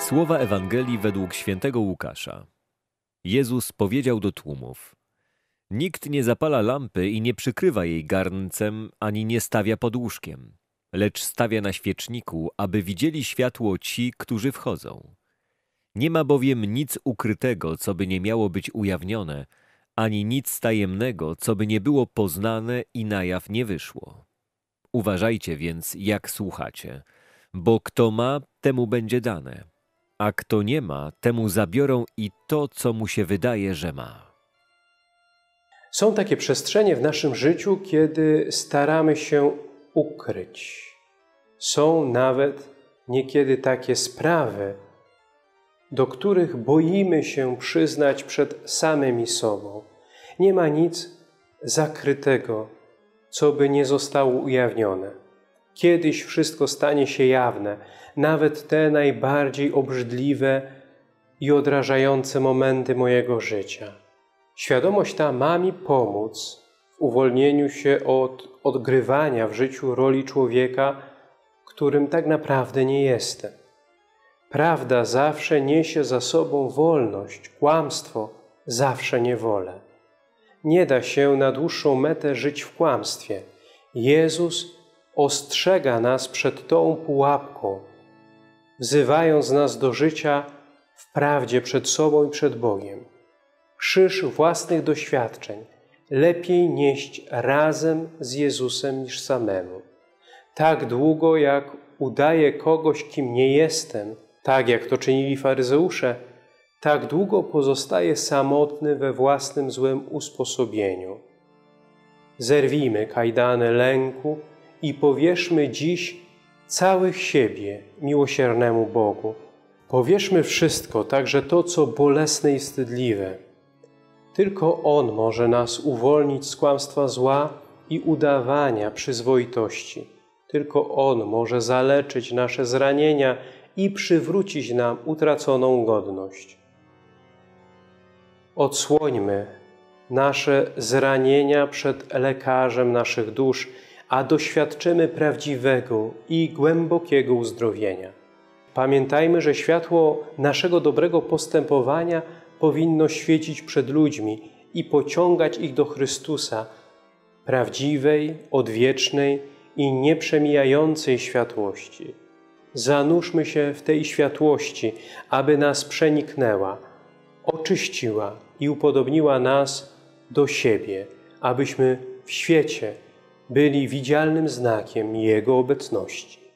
Słowa Ewangelii według świętego Łukasza. Jezus powiedział do tłumów: Nikt nie zapala lampy i nie przykrywa jej garncem, ani nie stawia pod łóżkiem, lecz stawia na świeczniku, aby widzieli światło ci, którzy wchodzą. Nie ma bowiem nic ukrytego, co by nie miało być ujawnione, ani nic tajemnego, co by nie było poznane i na jaw nie wyszło. Uważajcie więc, jak słuchacie, bo kto ma, temu będzie dane, a kto nie ma, temu zabiorą i to, co mu się wydaje, że ma. Są takie przestrzenie w naszym życiu, kiedy staramy się ukryć. Są nawet niekiedy takie sprawy, do których boimy się przyznać przed samymi sobą. Nie ma nic zakrytego, co by nie zostało ujawnione. Kiedyś wszystko stanie się jawne, nawet te najbardziej obrzydliwe i odrażające momenty mojego życia. Świadomość ta ma mi pomóc w uwolnieniu się od odgrywania w życiu roli człowieka, którym tak naprawdę nie jestem. Prawda zawsze niesie za sobą wolność, kłamstwo zawsze niewolę. Nie da się na dłuższą metę żyć w kłamstwie. Jezus ostrzega nas przed tą pułapką, wzywając nas do życia w prawdzie przed sobą i przed Bogiem. Krzyż własnych doświadczeń lepiej nieść razem z Jezusem niż samemu. Tak długo, jak udaję kogoś, kim nie jestem, tak jak to czynili faryzeusze, tak długo pozostaję samotny we własnym złym usposobieniu. Zerwijmy kajdany lęku i powierzmy dziś całych siebie miłosiernemu Bogu. Powierzmy wszystko, także to, co bolesne i wstydliwe. Tylko On może nas uwolnić z kłamstwa zła i udawania przyzwoitości. Tylko On może zaleczyć nasze zranienia i przywrócić nam utraconą godność. Odsłońmy nasze zranienia przed lekarzem naszych dusz, a doświadczymy prawdziwego i głębokiego uzdrowienia. Pamiętajmy, że światło naszego dobrego postępowania powinno świecić przed ludźmi i pociągać ich do Chrystusa, prawdziwej, odwiecznej i nieprzemijającej światłości. Zanurzmy się w tej światłości, aby nas przeniknęła, oczyściła i upodobniła nas do siebie, abyśmy w świecie byli widzialnym znakiem Jego obecności.